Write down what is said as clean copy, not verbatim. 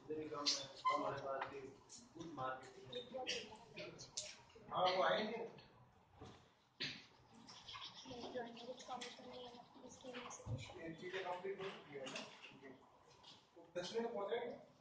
इधर ही कम है, हमारे पास भी गुड मार्केटिंग। हाँ वो आएंगे चीजें कंप्लीट हो चुकी है ना। 10 मिनट पहुंच जाएंगे।